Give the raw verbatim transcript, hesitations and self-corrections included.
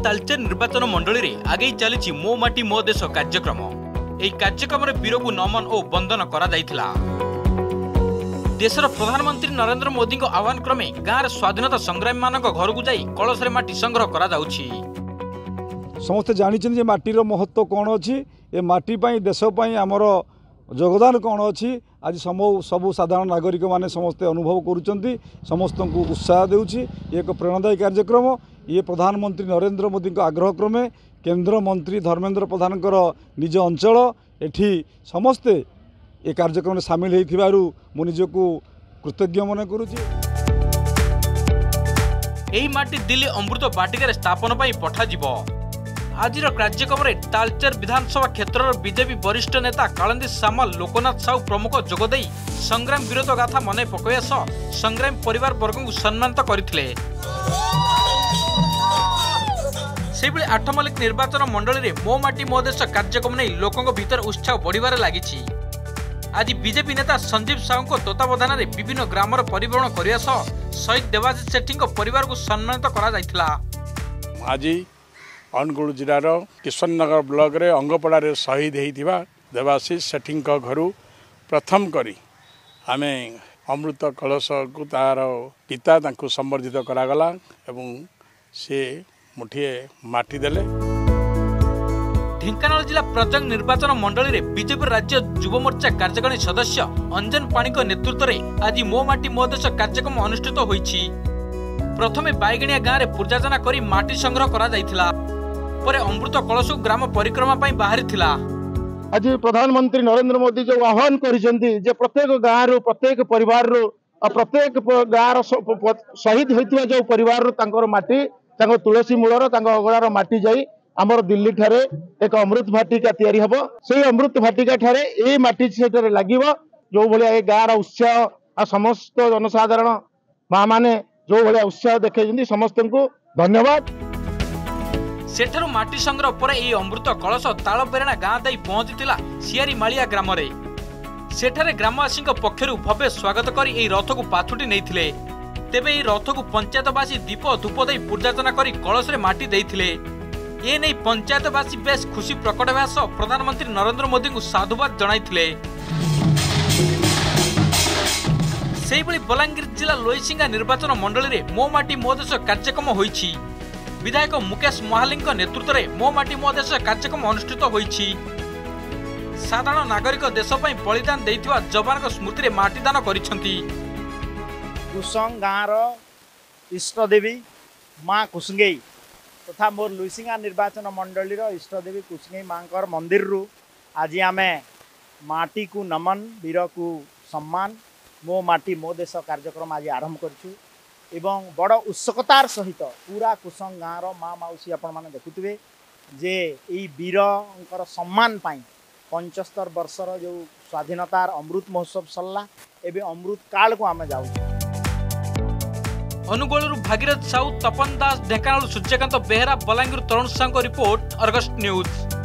तालचेर निर्वाचन मंडली रे आगे चली मो माटी मो देश कार्यक्रम। यह कार्यक्रम वीर को नमन और वंदन करा जायथिला। देशर प्रधानमंत्री नरेंद्र मोदी आह्वान क्रमे गाँव स्वाधीनता संग्रामी मान घर को जाई कलशरे माटी संग्रह करा जाउछि। समस्ते जानी माटीर महत्व कौन अच्छी ए माटी देश आमर योगदान कौन अच्छी आज समू सबू साधारण नागरिक माने समस्ते अनुभव करुँच समस्त को उत्साह देउछि। एक प्रेरणादायी कार्यक्रम ये प्रधानमंत्री नरेंद्र मोदी आग्रह क्रमे केंद्र मंत्री धर्मेंद्र प्रधान निज अंचल एठी समस्ते ये कार्यक्रम सामिल होइथिबारु मु निजको कृतज्ञ मन करुछि। एही माटी दिल्ली अमृत बाटिका स्थापन पई पठा जिवो। आज कार्यक्रम में तालचेर विधानसभा क्षेत्र बीजेपी वरिष्ठ नेता कालंदी सामल लोकनाथ साहू प्रमुख जोगदे संग्राम विरोध गाथा मन पकया सह संग्राम परिवार वर्ग को सम्मानित करथिले। सेबळे आठमल्लिक निर्वाचन मंडली रे मो माटी मो देश कार्यक्रम नहीं लोकों भीतर उत्साह बढ़िबार लागिछि। आज बीजेपी नेता संजीव साहू को तत्वावधान में विभिन्न ग्रामर परिभ्रमण करने सह शहीद देवाशीष सेठी परिवार को सम्मानित करा जायथिला। आज अनुगुल जिलार किशननगर ब्लॉक रे अंगपड़ा शहीद होता देवाशीष सेठी घर प्रथम करी आमे अमृत कलश को तार पिता तांको संबर्धित करागला एवं से मुठिए माटी देले। ढेंकानाल जिला प्रजंग निर्वाचन मंडली रे बीजेपी राज्य युव मोर्चा कार्यकारिणी सदस्य अंजन पाणी नेतृत्व में आज मो माटी मो देश कार्यक्रम अनुष्ठित होईछि। प्रथमे बाईगणिया गाँव में पूजार्चना करी माटी संग्रह करा जायथिला। परे अमृत कलश ग्राम परिक्रमा पई बाहरी थिला। आज प्रधानमंत्री नरेंद्र मोदी जो आह्वान करिसेंती जे प्रत्येक गाँव रु प्रत्येक परिवार रु प्रत्येक गाँव शहीद होइतिबा जो परिवार रु तांकर माटी तांको तुलसी मूलर तांको अगड़ार माटी जाई आमर दिल्ली ठारे एक अमृत भाटिका तैयारी हबो। सेही अमृत भाटिका ठारे ए माटी सेठारे लागिवो जो भलिया ए गाँव उत्साह आ समस्त जनसाधारण माँ माने जो भलिया उत्साह देखेजंती समस्त को धन्यवाद। सेठारु माटी संग्रह पर यह अमृत कलश तालपेरणा गाँ दे पहुंचीला सियारी मालिया ग्राम रे। सेठारे ग्रामवासी पक्षरु भव्य स्वागत कर यह रथ को पाथुटी नहीं। तेबे यह रथ को पंचायतवासी दीप धूप दे पूजार्चना कर कलश रे माटी देइथिले। ए नहीं पंचायतवासी बेस खुशी प्रकट होगा सह प्रधानमंत्री नरेंद्र मोदी को साधुवाद जणाइथिले। सेहिभଳି बलांगीर जिला लोईसिंगा निर्वाचन मंडली रे मो माटी मो देश कार्यक्रम होईछि। विधायक मुकेश महाली नेतृत्व में मो माटी मो देश कार्यक्रम अनुष्ठित होईछि। साधारण नागरिक देश पई बलिदान देइथिबा जवान स्मृति रे माटीदान करिसेंती। कुसंग गाँवर इष्टदेवी माँ कुसुंगई तथा मोर लुईसिंगा निर्वाचन मंडली इष्टदेवी कुसुंगई माँ मंदिर रु आज आमे माटी को नमन वीर को सम्मान मो माटी मो देश कार्यक्रम आज आरंभ करछु एवं बड़ उत्सुकतार सहित पूरा कुसंग गाँवर माँ मौसी आपण माने देखुथिबे जे ई वीरंकर सम्मान पाई पंचहत्तर वर्षर जो स्वाधीनतार अमृत महोत्सव सरला एबे अमृत काल को आमे जाउ। अनुगोलरू Bhagirath Sahu, Tapan Das, Dhenkanal Suryakant Behera, Balangir Tarun Sahu report, Argus news.